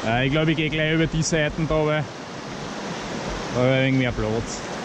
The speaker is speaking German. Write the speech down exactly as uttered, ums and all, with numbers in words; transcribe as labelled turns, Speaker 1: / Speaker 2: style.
Speaker 1: Äh, ich glaube, ich gehe gleich über die Seiten da, weil da habe ich mehr Platz.